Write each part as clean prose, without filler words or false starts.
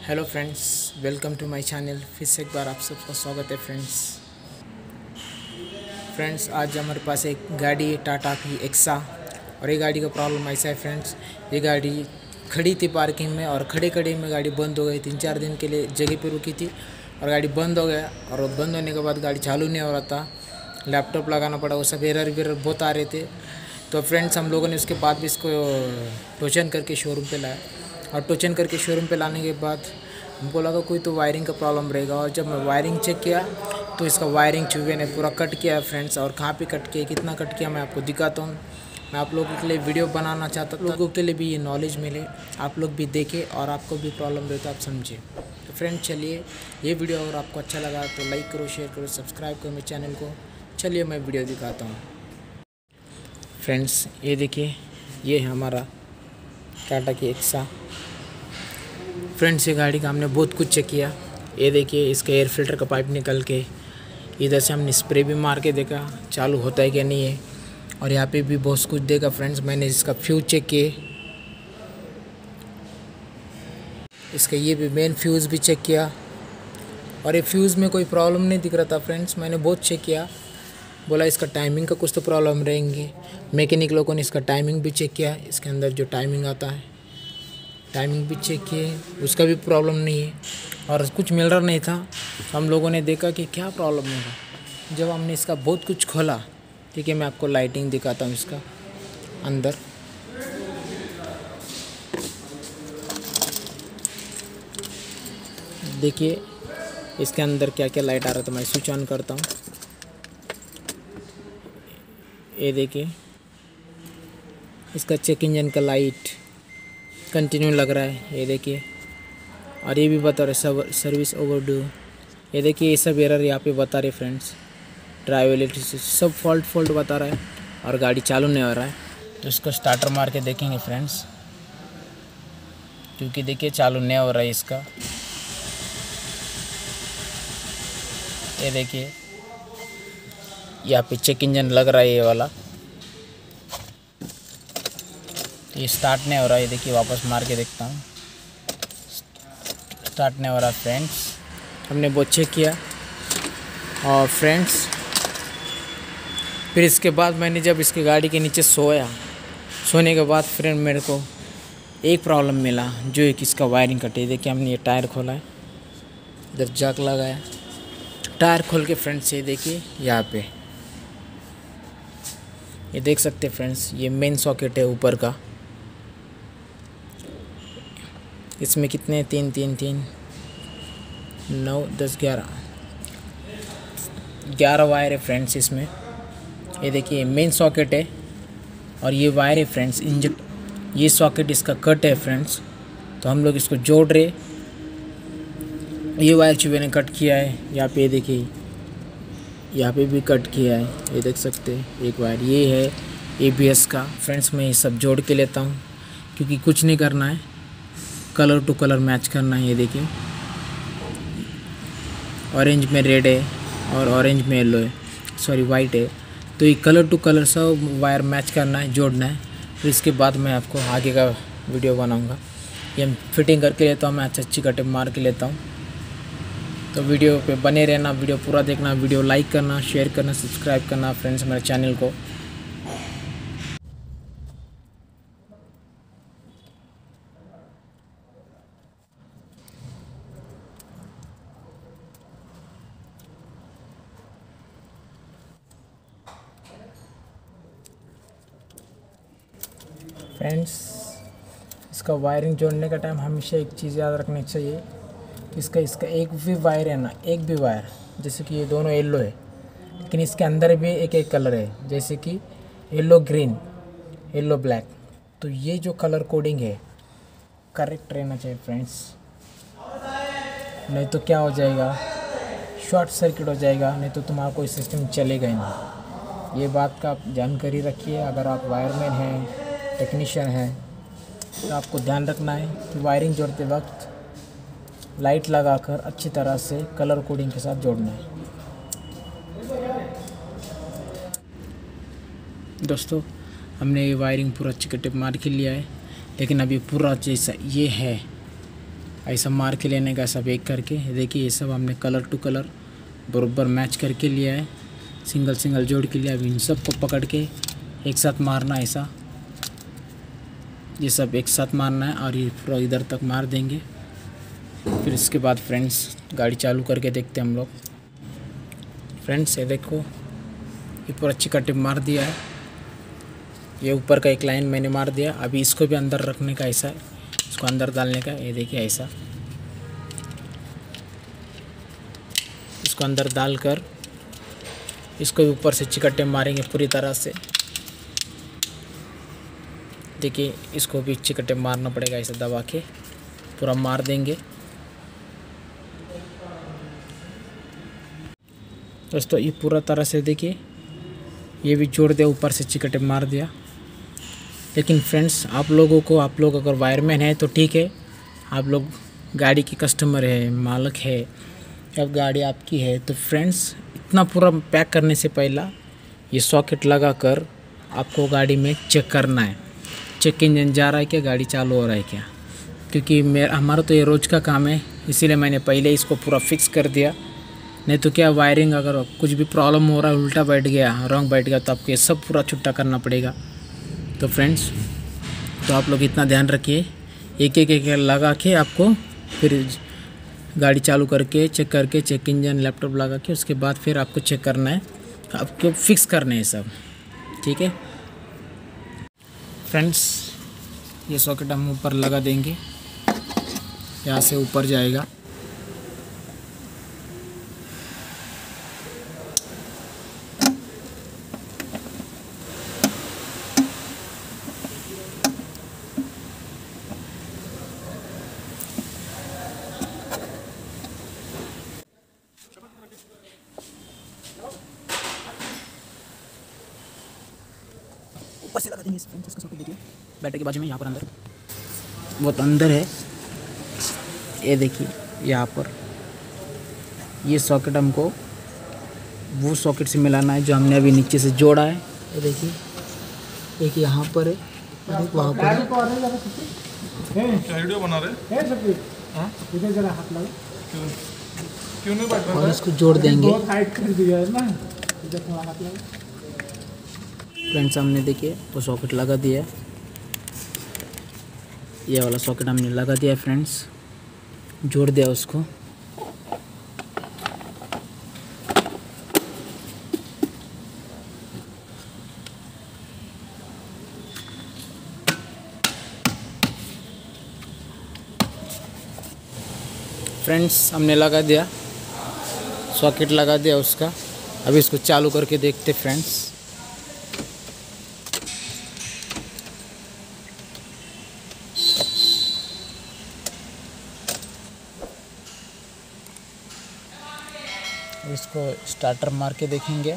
Hello friends, welcome to my channel. फिर से एक बार आप सबका स्वागत है फ्रेंड्स। आज हमारे पास एक गाड़ी है, टाटा की एक्सा। और ये गाड़ी का प्रॉब्लम ऐसा है फ्रेंड्स, ये गाड़ी खड़ी थी पार्किंग में और खड़े खड़े में गाड़ी बंद हो गई। 3-4 दिन के लिए जगह पे रुकी थी और गाड़ी बंद हो गया। और बंद होने के बाद गाड़ी चालू नहीं हो रहा था, लैपटॉप लगाना पड़ा, वो सब एरर वेरर बहुत आ रहे थे। तो फ्रेंड्स, हम लोगों ने उसके बाद भी इसको टोचन करके शोरूम पे लाया। और टोचन करके शोरूम पे लाने के बाद हमको लगा कोई तो वायरिंग का प्रॉब्लम रहेगा। और जब मैं वायरिंग चेक किया तो इसका वायरिंग चूहे ने पूरा कट किया है फ्रेंड्स। और कहाँ पे कट किया, कितना कट किया, मैं आपको दिखाता हूँ। मैं आप लोगों के लिए वीडियो बनाना चाहता था, लोगों के लिए भी ये नॉलेज मिले, आप लोग भी देखें और आपको भी प्रॉब्लम रहे तो आप समझें। तो फ्रेंड्स चलिए, ये वीडियो अगर आपको अच्छा लगा तो लाइक करो, शेयर करो, सब्सक्राइब करो मेरे चैनल को। चलिए मैं वीडियो दिखाता हूँ फ्रेंड्स। ये देखिए, ये है हमारा टाटा की एक्सा। फ्रेंड्स, ये गाड़ी का हमने बहुत कुछ चेक किया। ये देखिए, इसका एयर फिल्टर का पाइप निकल के इधर से हमने स्प्रे भी मार के देखा चालू होता है कि नहीं है। और यहाँ पे भी बहुत कुछ देखा फ्रेंड्स। मैंने इसका फ्यूज चेक किए, इसका ये भी मेन फ्यूज़ भी चेक किया। और ये फ्यूज़ में कोई प्रॉब्लम नहीं दिख रहा था फ्रेंड्स। मैंने बहुत चेक किया, बोला इसका टाइमिंग का कुछ तो प्रॉब्लम रहेंगे। मैकेनिक लोगों ने इसका टाइमिंग भी चेक किया, इसके अंदर जो टाइमिंग आता है टाइमिंग भी चेक किए, उसका भी प्रॉब्लम नहीं है। और कुछ मिल रहा नहीं था। हम लोगों ने देखा कि क्या प्रॉब्लम होगा। जब हमने इसका बहुत कुछ खोला, ठीक है, मैं आपको लाइटिंग दिखाता हूँ इसका अंदर। देखिए इसके अंदर क्या क्या लाइट आ रहा था। मैं स्विच ऑन करता हूँ, ये देखिए इसका चेक इंजन का लाइट कंटिन्यू लग रहा है, ये देखिए। और ये भी बता रहे सर्विस ओवरड्यू। ये देखिए, ये सब एरर यहाँ पे बता रहे फ्रेंड्स। ड्राइवेबिलिटी सब फॉल्ट बता रहा है और गाड़ी चालू नहीं हो रहा है। तो इसको स्टार्टर मार के देखेंगे फ्रेंड्स, क्योंकि देखिए चालू नहीं हो रहा है इसका। ये देखिए यहाँ पे चेक इंजन लग रहा है ये वाला, ये स्टार्ट नहीं हो रहा है। ये देखिए, वापस मार के देखता हूँ, स्टार्ट नहीं हो रहा फ्रेंड्स। हमने बहुत चेक किया। और फ्रेंड्स फिर इसके बाद मैंने जब इसकी गाड़ी के नीचे सोने के बाद फ्रेंड मेरे को एक प्रॉब्लम मिला, जो है कि इसका वायरिंग कटे। देखिए हमने ये टायर खोला है, इधर जैक लगाया, टायर खोल के फ्रेंड्स ये देखिए यहाँ पे ये देख सकते हैं फ्रेंड्स, ये मेन सॉकेट है ऊपर का। इसमें कितने 3 9 10 11 वायर है फ्रेंड्स इसमें। ये देखिए मेन सॉकेट है और ये वायर है फ्रेंड्स इंजेक्ट। ये सॉकेट इसका कट है फ्रेंड्स, तो हम लोग इसको जोड़ रहे। ये वायर चूहे ने कट किया है यहाँ पे, देखिए यहाँ पे भी कट किया है, ये देख सकते हैं एक वायर। ये है ABS का फ्रेंड्स। मैं ये सब जोड़ के लेता हूँ क्योंकि कुछ नहीं करना है, कलर टू कलर मैच करना है। ये देखिए ऑरेंज में रेड है और ऑरेंज में येलो है, सॉरी वाइट है। तो ये कलर टू कलर सब वायर मैच करना है, जोड़ना है। फिर इसके बाद मैं आपको आगे का वीडियो बनाऊंगा। ये फिटिंग करके लेता हूँ मैं, अच्छी कटिंग मार के लेता हूँ। तो वीडियो पे बने रहना, वीडियो पूरा देखना, वीडियो लाइक करना, शेयर करना, सब्सक्राइब करना फ्रेंड्स मेरे चैनल को। फ्रेंड्स, इसका वायरिंग जोड़ने का टाइम हमेशा एक चीज़ याद रखनी चाहिए, इसका एक भी वायर है ना, एक भी वायर, जैसे कि ये दोनों येलो है लेकिन इसके अंदर भी एक कलर है, जैसे कि येलो ग्रीन, येलो ब्लैक। तो ये जो कलर कोडिंग है करेक्ट रहना चाहिए फ्रेंड्स, नहीं तो क्या हो जाएगा, शॉर्ट सर्किट हो जाएगा, नहीं तो तुम्हारा कोई सिस्टम चलेगा ही नहीं। ये बात का आप जानकारी रखिए। अगर आप वायरमैन हैं, टेक्नीशियन है, तो आपको ध्यान रखना है कि वायरिंग जोड़ते वक्त लाइट लगाकर अच्छी तरह से कलर कोडिंग के साथ जोड़ना है। दोस्तों, हमने ये वायरिंग पूरा अच्छी टिप मार के लिया है, लेकिन अभी पूरा जैसा ये है ऐसा मार के लेने का, सब एक करके। देखिए ये सब हमने कलर टू कलर बराबर मैच करके लिया है, सिंगल सिंगल जोड़ के लिया। अब इन सब को पकड़ के एक साथ मारना, ऐसा ये सब एक साथ मारना है और ये पूरा इधर तक मार देंगे। फिर इसके बाद फ्रेंड्स गाड़ी चालू करके देखते हैं हम लोग। फ्रेंड्स ये देखो, ये पूरा चिका टिप मार दिया है। ये ऊपर का एक लाइन मैंने मार दिया। अभी इसको भी अंदर रखने का, ऐसा इसको अंदर डालने का। ये देखिए ऐसा इसको अंदर डालकर इसको भी ऊपर से चिका टिप मारेंगे पूरी तरह से। देखिए इसको भी चिका टिप मारना पड़ेगा, ऐसा दबा के पूरा मार देंगे। दोस्तों ये पूरा तरह से देखिए, ये भी जोड़ दिया, ऊपर से चिका टिप मार दिया। लेकिन फ्रेंड्स आप लोग अगर वायरमैन है तो ठीक है, आप लोग गाड़ी की कस्टमर है, मालिक है, अब गाड़ी आपकी है, तो फ्रेंड्स इतना पूरा पैक करने से पहला ये सॉकेट लगा कर आपको गाड़ी में चेक करना है। चेक इंजन जा रहा है क्या, गाड़ी चालू हो रहा है क्या। क्योंकि हमारा तो ये रोज़ का काम है, इसीलिए मैंने पहले इसको पूरा फिक्स कर दिया। नहीं तो क्या, वायरिंग अगर कुछ भी प्रॉब्लम हो रहा है, उल्टा बैठ गया, रॉन्ग बैठ गया, तो आपको ये सब पूरा छुट्टा करना पड़ेगा। तो फ्रेंड्स तो आप लोग इतना ध्यान रखिए, एक एक लगा के आपको फिर गाड़ी चालू करके चेक करके, चेक इंजन लैपटॉप लगा के उसके बाद फिर आपको चेक करना है, आपको फिक्स करने हैं सब, ठीक है फ्रेंड्स। ये सॉकेट हम ऊपर लगा देंगे, यहाँ से ऊपर जाएगा। ऊपर से लगा देंगे इसका सॉकेट। देखिए बैटरी के बाजू में, यहाँ पर अंदर, बहुत अंदर है। ये देखिए यहाँ पर ये सॉकेट हमको वो सॉकेट से मिलाना है जो हमने अभी नीचे से जोड़ा है। ये देखिए एक यहाँ पर है और एक वहाँ पर है। क्या वीडियो बना रहे हैं? इधर जरा हाथ लगा। क्यों नहीं बैठ और इसको जोड़ देंगे। बहुत टाइट कर दिया है ना, इधर थोड़ा हाथ लगा। फ्रेंड्स हमने देखिए वो सॉकेट लगा दिया है, ये वाला सॉकेट हमने लगा दिया है फ्रेंड्स, जोड़ दिया उसको। फ्रेंड्स हमने लगा दिया, सॉकेट लगा दिया उसका। अभी इसको चालू करके देखते फ्रेंड्स। इसको स्टार्टर मार के देखेंगे।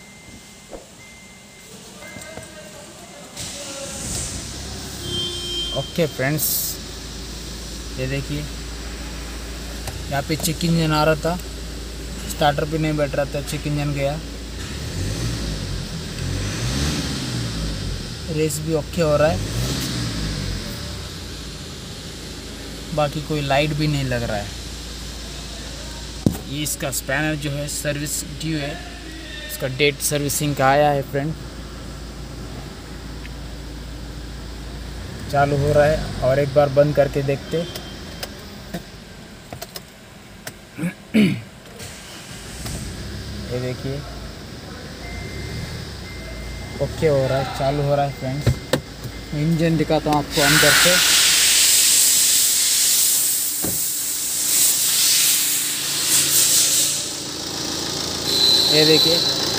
ओके फ्रेंड्स ये देखिए यहाँ पे चेक इंजन आ रहा था, स्टार्टर भी नहीं बैठ रहा था, चेक इंजन गया। रेस भी ओके हो रहा है, बाकी कोई लाइट भी नहीं लग रहा है। ये इसका स्पैनर जो है सर्विस ड्यू है, इसका डेट सर्विसिंग का आया है फ्रेंड। चालू हो रहा है और एक बार बंद करके देखते। ये देखिए ओके हो रहा है, चालू हो रहा है फ्रेंड्स। इंजन दिखाता हूँ आपको अंदर से। ये देखिए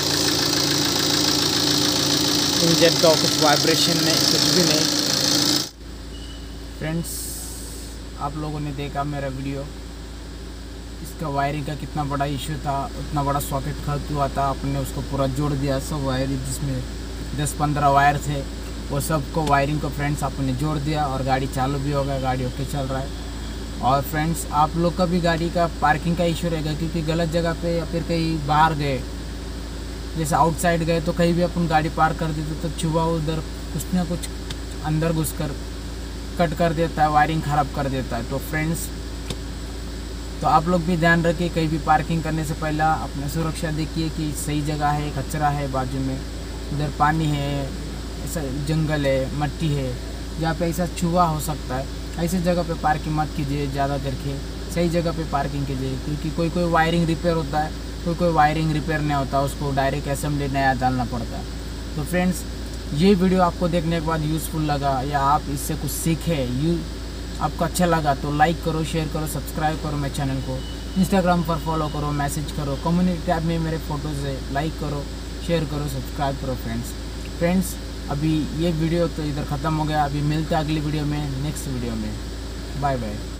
इंजन का कुछ वाइब्रेशन नहीं, कुछ भी नहीं। फ्रेंड्स आप लोगों ने देखा मेरा वीडियो, इसका वायरिंग का कितना बड़ा इशू था, उतना बड़ा सॉकेट खर्च हुआ था, आपने उसको पूरा जोड़ दिया। सब वायरिंग जिसमें 10-15 वायर थे वो सब को वायरिंग को फ्रेंड्स आपने जोड़ दिया और गाड़ी चालू भी होगा, गाड़ी ओके चल रहा है। और फ्रेंड्स आप लोग का भी गाड़ी का पार्किंग का इशू रहेगा, क्योंकि गलत जगह पे या फिर कहीं बाहर गए, जैसे आउटसाइड गए तो कहीं भी अपन गाड़ी पार्क कर देते तो चूहा उधर कुछ ना कुछ अंदर घुसकर कट कर देता है, वायरिंग ख़राब कर देता है। तो फ्रेंड्स तो आप लोग भी ध्यान रखिए, कहीं भी पार्किंग करने से पहले अपना सुरक्षा देखिए कि सही जगह है, कचरा है बाजू में, उधर पानी है, ऐसा जंगल है, मट्टी है, जहाँ पे ऐसा छुआ हो सकता है, ऐसी जगह पे पार्किंग मत कीजिए। ज़्यादा करके सही जगह पे पार्किंग कीजिए, क्योंकि कोई वायरिंग रिपेयर होता है, कोई वायरिंग रिपेयर नहीं होता, उसको डायरेक्ट असेंबली नया डालना पड़ता है। तो फ्रेंड्स, ये वीडियो आपको देखने के बाद यूज़फुल लगा या आप इससे कुछ सीखे, आपको अच्छा लगा तो लाइक करो, शेयर करो, सब्सक्राइब करो मेरे चैनल को, इंस्टाग्राम पर फॉलो करो, मैसेज करो, कम्युनिटी टैब में मेरे फ़ोटोज़ है, लाइक करो, शेयर करो, सब्सक्राइब करो फ्रेंड्स। अभी ये वीडियो तो इधर ख़त्म हो गया, अभी मिलते हैं अगली वीडियो में, नेक्स्ट वीडियो में। Bye bye.